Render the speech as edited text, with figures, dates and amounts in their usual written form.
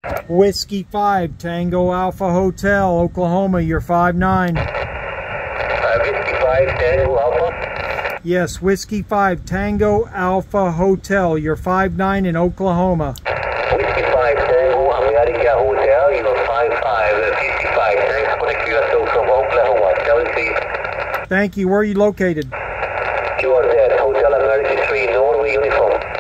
Whiskey 5 Tango Alpha Hotel, Oklahoma, you're 5'9". Whiskey 5 Tango Alpha? Yes, Whiskey 5 Tango Alpha Hotel, you're 5'9" in Oklahoma. Whiskey 5 Tango America Hotel, you're 5'5", 55. Thanks for the QSO from Oklahoma. Tell it, please. Thank you. Where are you located? Georgia, Hotel America 3, Norway uniform.